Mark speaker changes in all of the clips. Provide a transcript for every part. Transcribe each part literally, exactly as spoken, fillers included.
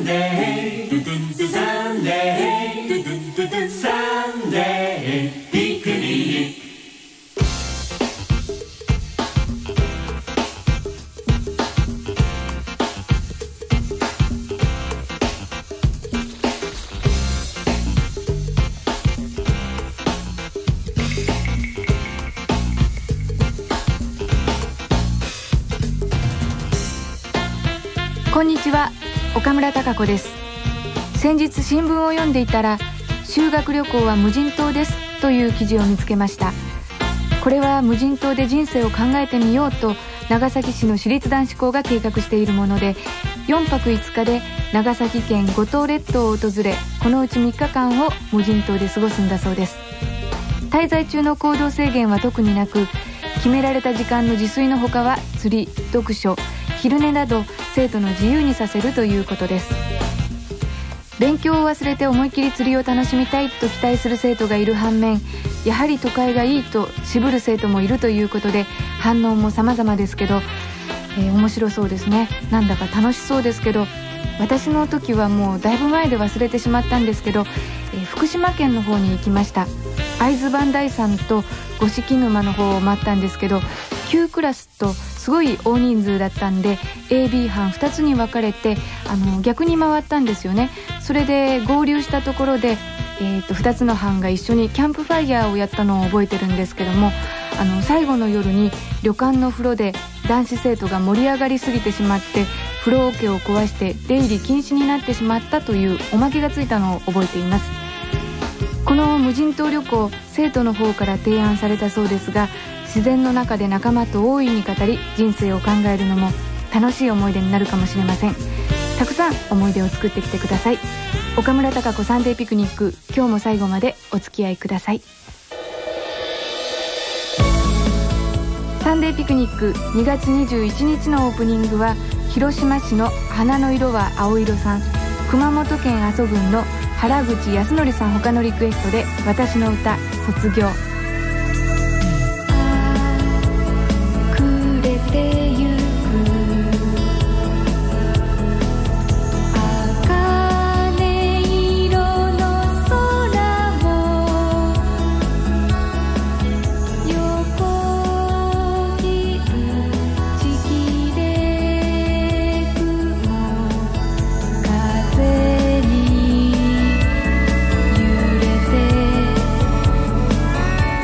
Speaker 1: デーサンデーサンデーピクニック。
Speaker 2: こんにちは、岡村孝子です。先日新聞を読んでいたら、修学旅行は無人島ですという記事を見つけました。これは無人島で人生を考えてみようと長崎市の私立男子校が計画しているもので、よんぱくいつかで長崎県五島列島を訪れ、このうちみっかかんを無人島で過ごすんだそうです。滞在中の行動制限は特になく、決められた時間の自炊のほかは釣り、読書、昼寝など生徒の自由にさせるということです。勉強を忘れて思いっきり釣りを楽しみたいと期待する生徒がいる反面、やはり都会がいいと渋る生徒もいるということで、反応も様々ですけど、えー、面白そうですね。なんだか楽しそうですけど、私の時はもうだいぶ前で忘れてしまったんですけど、えー、福島県の方に行きました。会津磐梯山と五色沼の方を回ったんですけど、きゅうクラスとすごい大人数だったんで エービー 班ふたつに分かれて、あの逆に回ったんですよね。それで合流したところで、えー、とふたつの班が一緒にキャンプファイヤーをやったのを覚えてるんですけども、あの最後の夜に旅館の風呂で男子生徒が盛り上がりすぎてしまって、風呂桶を壊して出入り禁止になってしまったというおまけがついたのを覚えています。この無人島旅行、生徒の方から提案されたそうですが、自然の中で仲間と大いに語り、人生を考えるのも楽しい思い出になるかもしれません。たくさん思い出を作ってきてください。岡村孝子サンデーピクニック、今日も最後までお付き合いください。サンデーピクニックにがつにじゅういちにちのオープニングは、広島市の花の色は青色さん、熊本県阿蘇郡の原口康則さん他のリクエストで、私の歌卒業。暮れてゆく茜色の空を横切るちぎれ雲、風に揺れて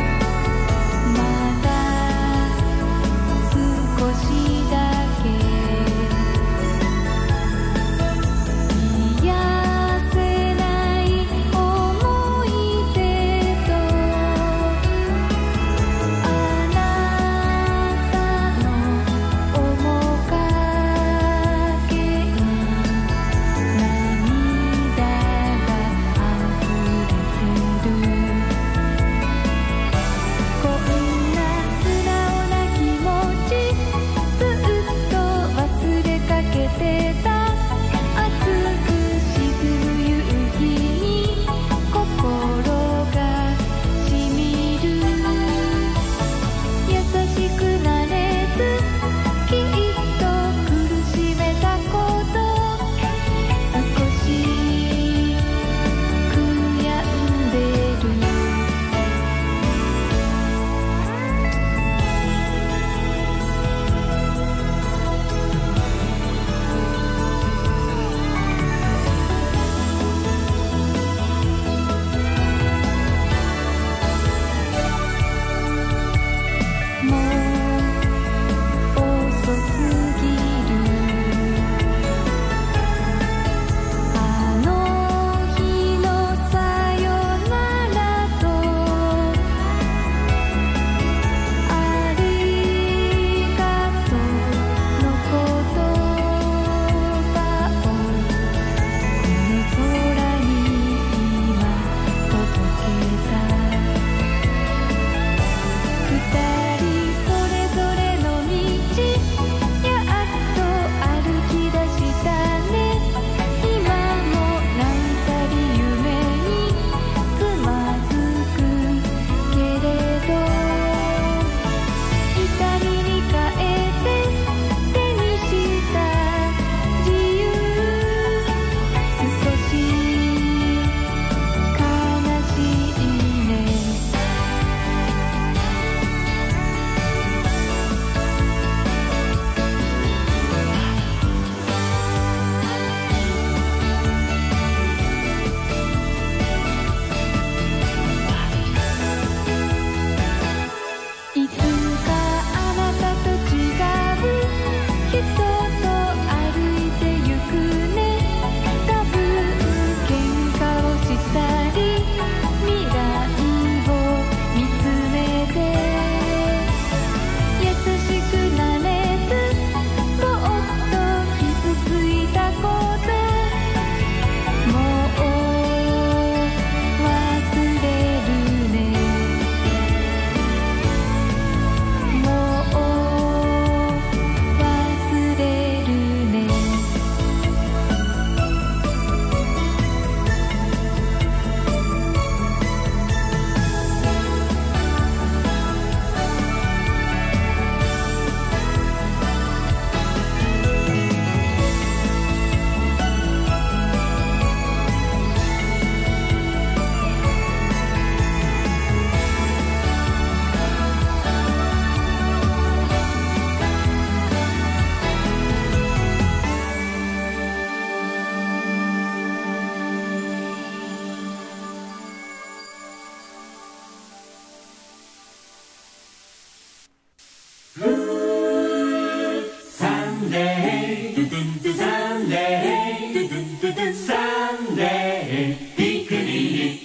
Speaker 1: Sunday, Sunday, Sunday picnic.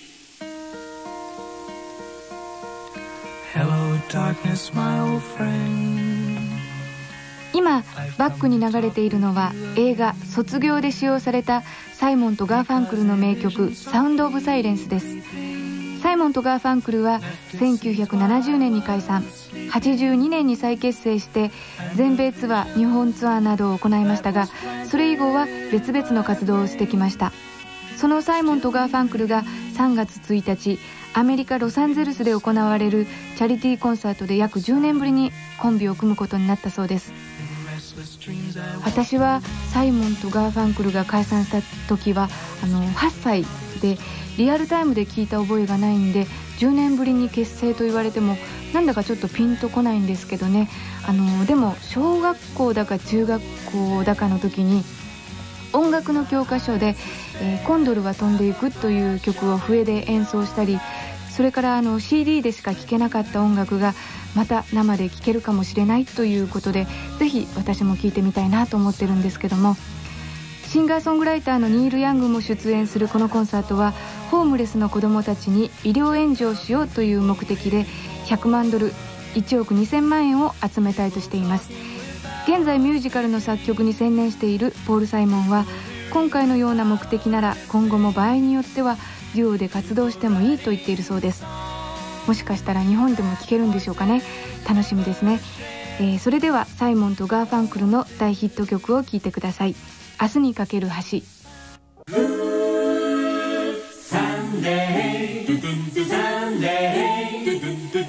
Speaker 3: Hello, darkness, my old friend.
Speaker 2: 今バックに流れているのは映画「卒業」で使用されたサイモンとガーファンクルの名曲「サウンド・オブ・サイレンス」です。サイモンとガーファンクルはせんきゅうひゃくななじゅうねんに解散、はちじゅうにねんに再結成して全米ツアー、日本ツアーなどを行いましたが、それ以後は別々の活動をしてきました。そのサイモンとガーファンクルがさんがつついたち、アメリカ・ロサンゼルスで行われるチャリティーコンサートで約じゅうねんぶりにコンビを組むことになったそうです。私はサイモンとガーファンクルが解散した時はあのはっさいで、リアルタイムで聞いた覚えがないんで、じゅうねんぶりに結成と言われてもなんだかちょっとピンとこないんですけどね。あのでも小学校だか中学校だかの時に音楽の教科書で、えー、コンドルは飛んでいくという曲を笛で演奏したり、それからあの シーディー でしか聴けなかった音楽がまた生で聴けるかもしれないということで、ぜひ私も聴いてみたいなと思ってるんですけども、シンガーソングライターのニール・ヤングも出演するこのコンサートはホームレスの子どもたちに医療援助をしようという目的でひゃくまんドル、いちおくにせんまんえんを集めたいとしています。現在ミュージカルの作曲に専念しているポール・サイモンは、今回のような目的なら今後も場合によってはデュオで活動してもいいと言っているそうです。もしかしたら日本でも聴けるんでしょうかね。楽しみですね。えー、それではサイモンとガーファンクルの大ヒット曲を聴いてください。明日にかける橋。
Speaker 1: Sunday, Sunday,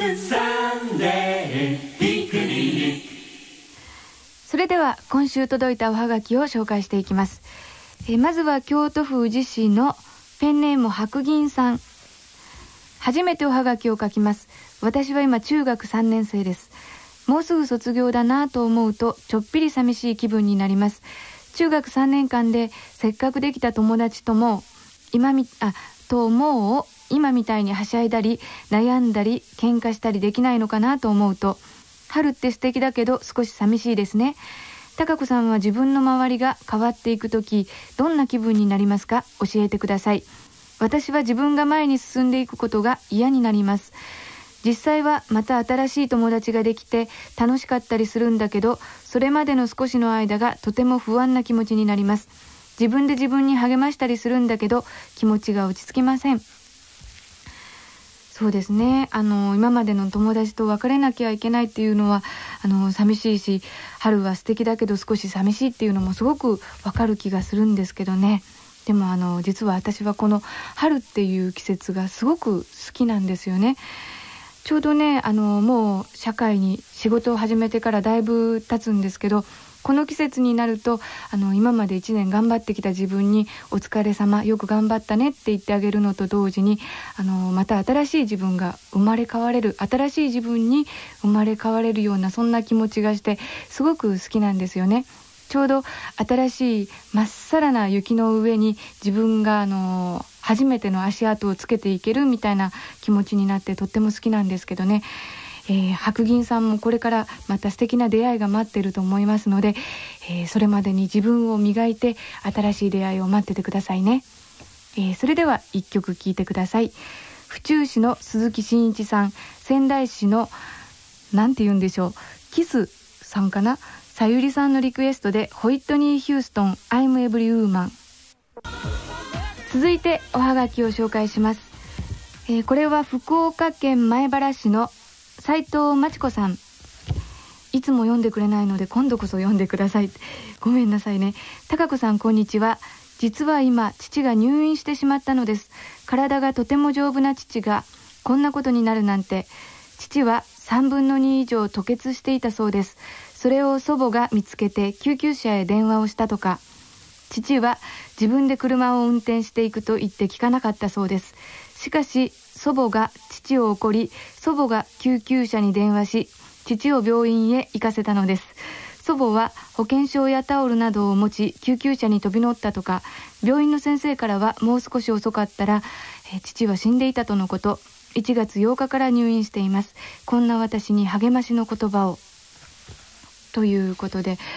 Speaker 1: Sunday picnic.
Speaker 2: それでは今週届いたおはがきを紹介していきます。えー、まずは京都府宇治市のペンネーム白銀さん。初めておはがきを書きます。私は今中学さんねんせいです。もうすぐ卒業だなと思うとちょっぴり寂しい気分になります。中学さんねんかんでせっかくできた友達とも今みあともう今みたいにはしゃいだり悩んだり喧嘩したりできないのかなと思うと、春って素敵だけど少し寂しいですね。高子さんは自分の周りが変わっていくときどんな気分になりますか？教えてください。私は自分が前に進んでいくことが嫌になります。実際はまた新しい友達ができて楽しかったりするんだけど、それまでの少しの間がとても不安な気持ちになります。自分で自分に励ましたりするんだけど気持ちが落ち着きません。そうですね、あの今までの友達と別れなきゃいけないっていうのはあの寂しいし、春は素敵だけど少し寂しいっていうのもすごくわかる気がするんですけどね。でもあの実は私はこの春っていう季節がすごく好きなんですよね。ちょうどねあのもう社会に仕事を始めてからだいぶ経つんですけど、この季節になるとあの今までいちねん頑張ってきた自分にお疲れ様、よく頑張ったねって言ってあげるのと同時に、あのまた新しい自分が生まれ変われる、新しい自分に生まれ変われるようなそんな気持ちがしてすごく好きなんですよね。ちょうど新しいまっさらな雪の上に自分があの初めての足跡をつけていけるみたいな気持ちになってとっても好きなんですけどね。えー、白銀さんもこれからまた素敵な出会いが待っていると思いますので、えー、それまでに自分を磨いて新しい出会いを待っててくださいね。えー、それでは一曲聴いてください。府中市の鈴木真一さん、仙台市のなんて言うんでしょう、キスさんかな、さゆりさんのリクエストでホイットニー・ヒューストン I'm Every Woman。 続いておはがきを紹介します。えー、これは福岡県前原市の斉藤真知子さん。いつも読んでくれないので今度こそ読んでください。ごめんなさいね。高子さんこんにちは。実は今父が入院してしまったのです。体がとても丈夫な父がこんなことになるなんて。父はさんぶんのに以上吐血していたそうです。それを祖母が見つけて救急車へ電話をしたとか。父は自分で車を運転していくと言って聞かなかったそうです。しかし祖母が父を怒り、祖母が救急車に電話し、父を病院へ行かせたのです。祖母は保険証やタオルなどを持ち救急車に飛び乗ったとか、病院の先生からはもう少し遅かったら、え父は死んでいたとのこと。いちがつようかから入院しています。こんな私に励ましの言葉を。ということで、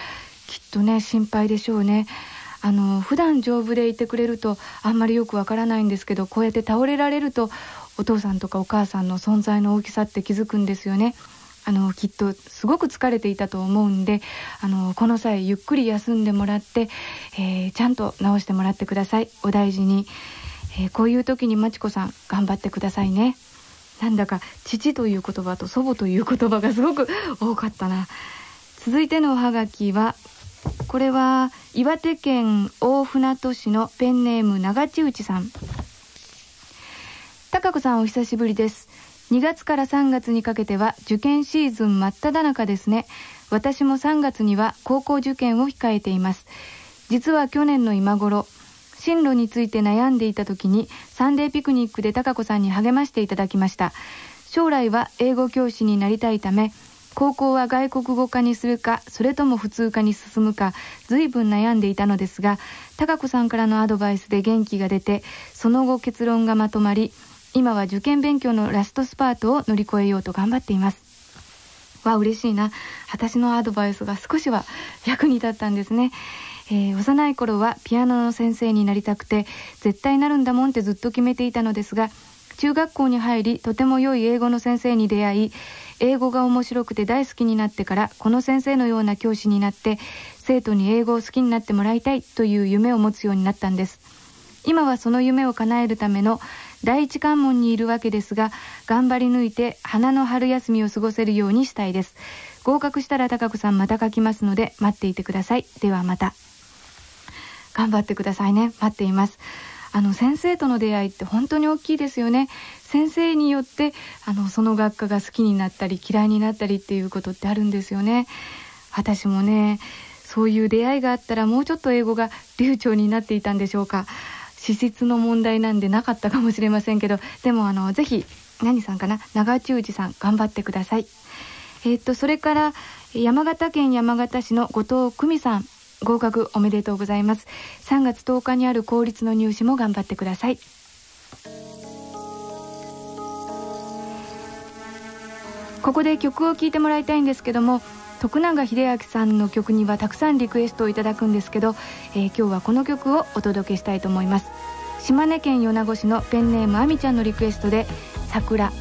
Speaker 2: きっとね心配でしょうね。あの普段丈夫でいてくれるとあんまりよくわからないんですけど、こうやって倒れられるとお父さんとかお母さんの存在の大きさって気づくんですよね。あのきっとすごく疲れていたと思うんで、あのこの際ゆっくり休んでもらって、えー、ちゃんと治してもらってください。お大事に、えー、こういう時にまちこさん頑張ってくださいね。なんだか父という言葉と祖母という言葉がすごく多かったな。続いてのおはがきは、これは岩手県大船渡市のペンネーム長地内さん。高子さん、お久しぶりです。にがつからさんがつにかけては受験シーズン真っ只中ですね。私もさんがつには高校受験を控えています。実は去年の今頃、進路について悩んでいた時にサンデーピクニックで高子さんに励ましていただきました。将来は英語教師になりたいため、高校は外国語科にするかそれとも普通科に進むか随分悩んでいたのですが、高子さんからのアドバイスで元気が出て、その後結論がまとまり、今は受験勉強のラストスパートを乗り越えようと頑張っています。わあ、嬉しいな。私のアドバイスが少しは役に立ったんですね。えー、幼い頃はピアノの先生になりたくて絶対なるんだもんってずっと決めていたのですが、中学校に入りとても良い英語の先生に出会い、英語が面白くて大好きになってから、この先生のような教師になって生徒に英語を好きになってもらいたいという夢を持つようになったんです。今はその夢を叶えるための第一関門にいるわけですが、頑張り抜いて花の春休みを過ごせるようにしたいです。合格したら高子さんまた書きますので待っていてください。ではまた。頑張ってくださいね。待っています。あの先生との出会いって本当に大きいですよね。先生によってあのその学科が好きになったり嫌いになったりっていうことってあるんですよね。私もね、そういう出会いがあったらもうちょっと英語が流暢になっていたんでしょうか。資質の問題なんでなかったかもしれませんけど、でもあのぜひ何さんかな、長地内さん頑張ってください。えー、っとそれから山形県山形市の後藤久美さん、合格おめでとうございます。さんがつとおかにある公立の入試も頑張ってください。ここで曲を聴いてもらいたいんですけども、徳永英明さんの曲にはたくさんリクエストをいただくんですけど、えー、今日はこの曲をお届けしたいと思います。島根県米子市のペンネームあみちゃんのリクエストで桜。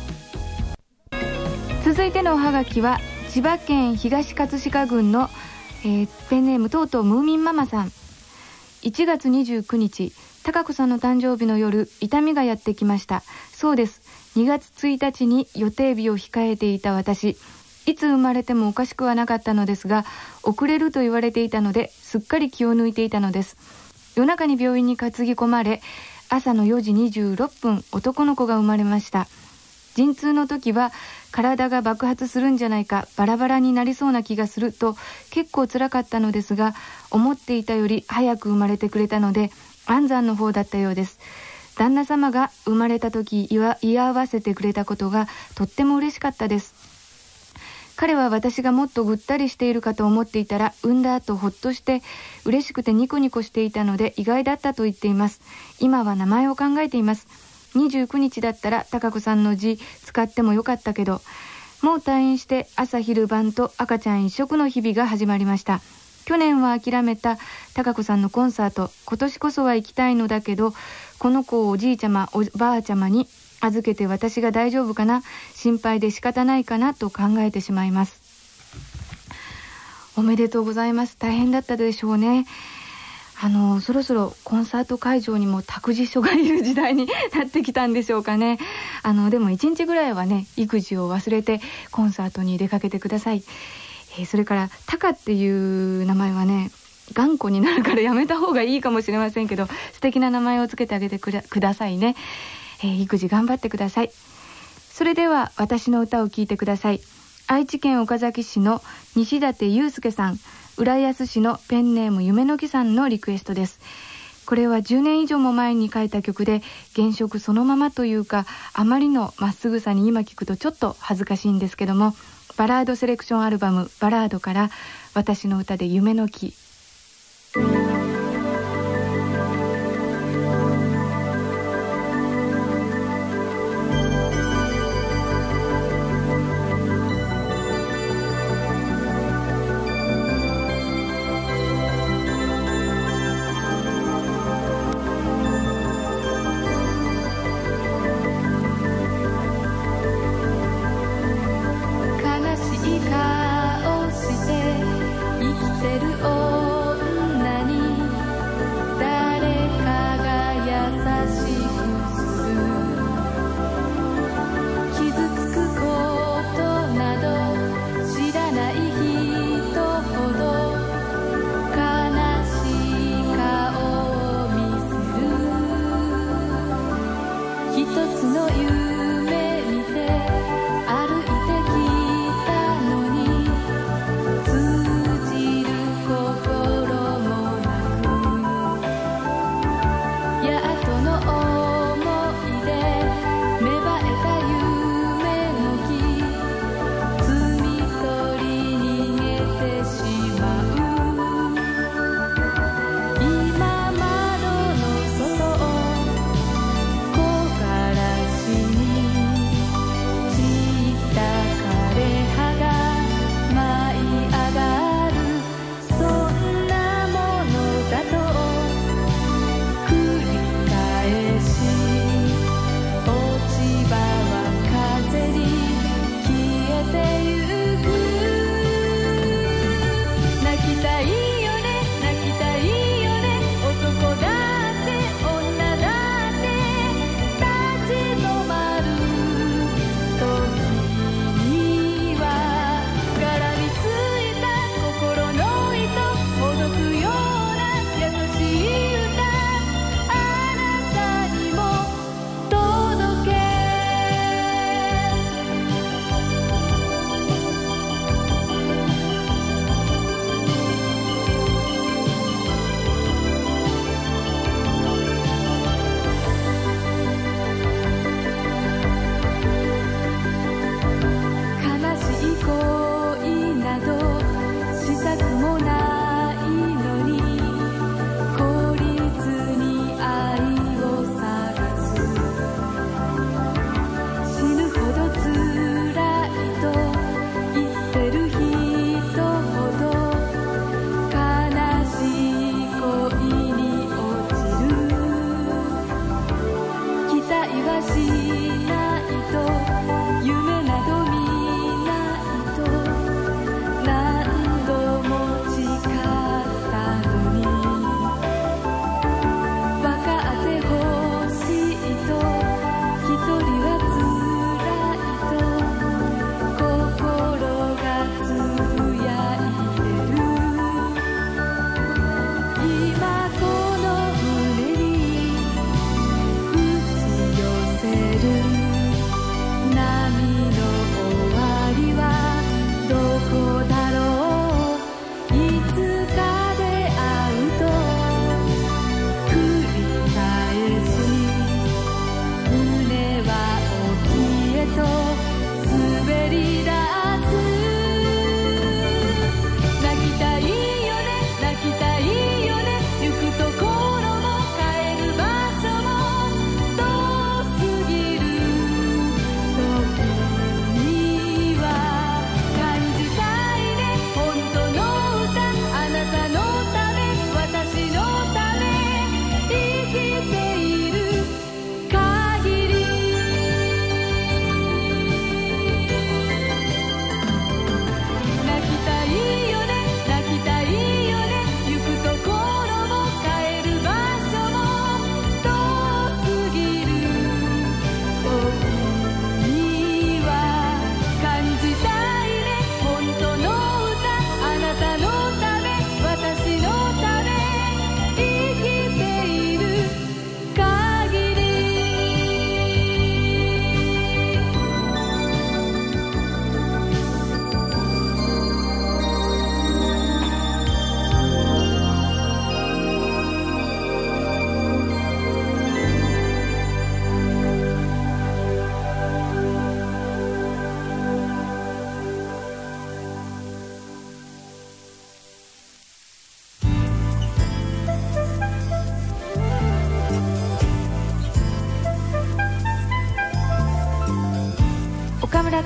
Speaker 2: 続いてのおはがきは千葉県東葛飾郡の、えー、ペンネームとうとうムーミンママさん。いちがつにじゅうくにち、高子さんの誕生日の夜、痛みがやってきました。そうです、にがつついたちに予定日を控えていた私、いつ生まれてもおかしくはなかったのですが、遅れると言われていたのですっかり気を抜いていたのです。夜中に病院に担ぎ込まれ、朝のよじにじゅうろっぷん男の子が生まれました。陣痛の時は体が爆発するんじゃないか、バラバラになりそうな気がすると結構辛かったのですが、思っていたより早く生まれてくれたので安産の方だったようです。旦那様が生まれた時居合わせてくれたことがとっても嬉しかったです。彼は私がもっとぐったりしているかと思っていたら、産んだ後ほっとして嬉しくてニコニコしていたので意外だったと言っています。今は名前を考えています。にじゅうくにちだったら高子さんの字使ってもよかったけど、もう退院して朝昼晩と赤ちゃん一色の日々が始まりました。去年は諦めた高子さんのコンサート、今年こそは行きたいのだけど、この子をおじいちゃまおばあちゃまに預けて私が大丈夫かな、心配で仕方ないかなと考えてしまいます。おめでとうございます。大変だったでしょうね。あのそろそろコンサート会場にも託児所がいる時代になってきたんでしょうかね。あのでもいちにちぐらいはね、育児を忘れてコンサートに出かけてください。えー、それからタカっていう名前はね、頑固になるからやめた方がいいかもしれませんけど、素敵な名前をつけてあげてくだ、くださいね。えー、育児頑張ってください。それでは私の歌を聴いてください。愛知県岡崎市の西舘祐介さん、浦安市のペンネーム夢の木さんのリクエストです。これはじゅうねん以上も前に書いた曲で、原色そのままというか、あまりのまっすぐさに今聴くとちょっと恥ずかしいんですけども、バラードセレクションアルバムバラードから私の歌で夢の木。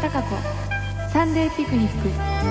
Speaker 2: 貴子サンデーピクニック。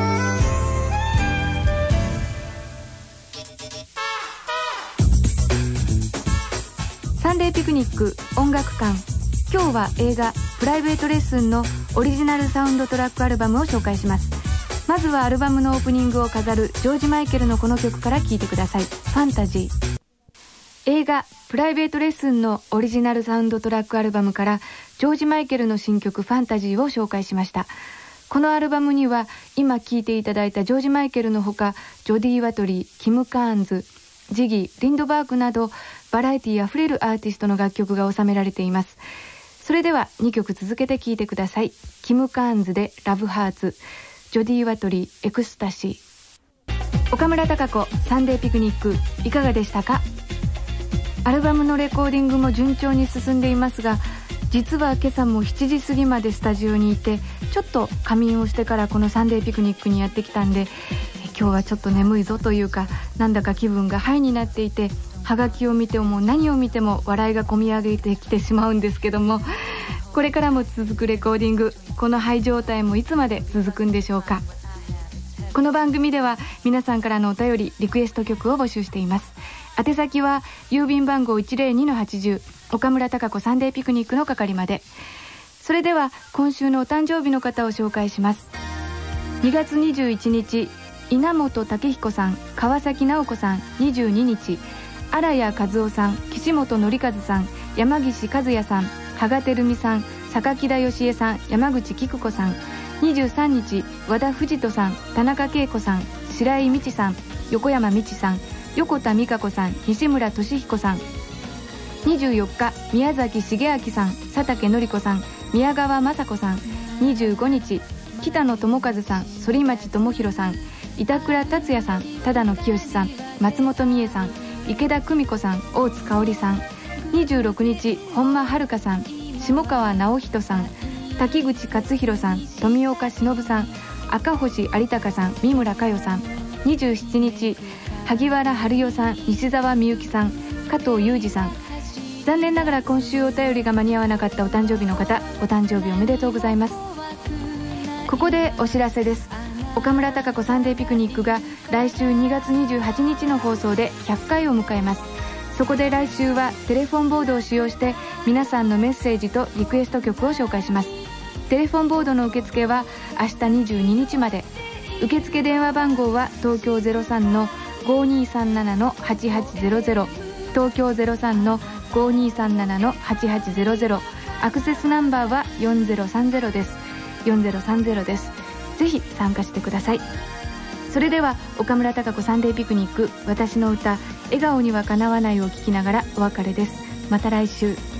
Speaker 2: サンデーピクニック音楽館。今日は映画プライベートレッスンのオリジナルサウンドトラックアルバムを紹介します。まずはアルバムのオープニングを飾るジョージ・マイケルのこの曲から聴いてください。ファンタジー。映画プライベートレッスンのオリジナルサウンドトラックアルバムからジョージ・マイケルの新曲ファンタジーを紹介しました。このアルバムには今聴いていただいたジョージ・マイケルのほかジョディ・ワトリー、キム・カーンズ、ジギー、リンドバーグなどバラエティあふれるアーティストの楽曲が収められています。それではにきょく続けて聴いてください。キム・カーンズでラブハーツ、ジョディ・ワトリー、エクスタシー。岡村貴子サンデーピクニックいかがでしたか？アルバムのレコーディングも順調に進んでいますが、実は今朝もしちじ過ぎまでスタジオにいて、ちょっと仮眠をしてからこのサンデーピクニックにやってきたんで、今日はちょっと眠いぞというか、なんだか気分がハイになっていて、ハガキを見ても何を見ても笑いがこみ上げてきてしまうんですけども、これからも続くレコーディング、このハイ状態もいつまで続くんでしょうか。この番組では皆さんからのお便り、リクエスト曲を募集しています。宛先は郵便番号 いちぜろにのはちぜろ 岡村貴子サンデーピクニックの係まで。それでは今週のお誕生日の方を紹介します。にがつにじゅういちにち、稲本武彦さん、川崎直子さん。にじゅうににち、荒谷和夫さん、岸本紀和さん、山岸和也さん、羽賀照美さん、榊田義恵さん、山口菊子さん。にじゅうさんにち、和田藤人さん、田中恵子さん、白井美智さん、横山美智さん、横田美香子さん、西村俊彦さん。にじゅうよっか、宮崎重明さん、佐竹典子さん、宮川雅子さん。にじゅうごにち、北野智和さん、反町智博さん、板倉達也さん、只野清さん、松本美恵さん、池田久美子さん、大津香織さん。にじゅうろくにち、本間遥さん、下川直人さん、滝口勝弘さん、富岡忍さん、赤星有隆さん、三村佳代さん。にじゅうしちにち、萩原春代さん、西澤美幸さん、加藤裕二さん。残念ながら今週お便りが間に合わなかったお誕生日の方、お誕生日おめでとうございます。ここでお知らせです。岡村貴子サンデーピクニックが来週にがつにじゅうはちにちの放送でひゃっかいを迎えます。そこで来週はテレフォンボードを使用して皆さんのメッセージとリクエスト曲を紹介します。テレフォンボードの受付は明日にじゅうににちまで。受付電話番号は東京 ゼロさんのごにーさんななのはちはちゼロゼロ、東京 ゼロさんのごにーさんななのはちはちゼロゼロ。アクセスナンバーはよんぜろさんぜろです。よんぜろさんぜろです。ぜひ参加してください。それでは岡村貴子サンデーピクニック、私の歌笑顔にはかなわないを聞きながらお別れです。また来週。